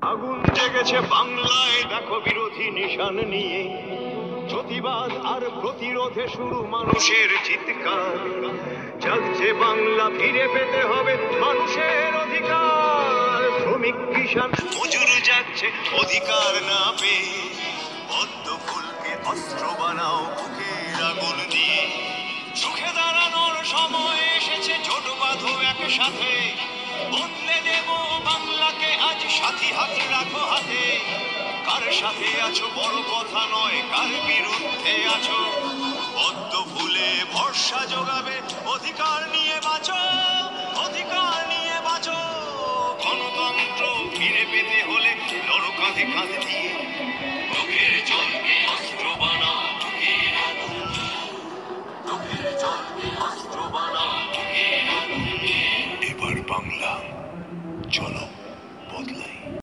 আগুন জেগেছে বাংলায়, দেখো বিরোধী নিশান নিয়ে, প্রতিবাদ আর প্রতিরোধে শুরু মানুষের চিৎকার। জাগছে বাংলা, ফিরে পেতে হবে মানুষের অধিকার। শ্রমিক কিষান মজুর যাচ্ছে অধিকার না পেয়ে, পদ্ম ফুলকে অস্ত্র বানাও বুকের আগুন দিয়ে। সুখে দাঁড়ানোর সময় এসেছে, জোট বাঁধো একসাথে, বদলে দেব বাংলাকে আজ, সাথী হাত রাখো হাতে। কার সাথে আছো বড় কথা নয়, কার বিরুদ্ধে আছো, পদ্ম ফুলে ভরসা জোগাবে, অধিকার নিয়ে বাঁচো, অধিকার নিয়ে বাঁচো। গণতন্ত্র ফিরে পেতে হলে লড়ো কাঁধে কাঁধ দিয়ে, চোখের জলকে অস্ত্র বানাও বুকের আগুন দিয়ে, চোখের জলকে অস্ত্র বানাও বুকের আগুন দিয়ে। এবার বাংলা চলো বদলাই।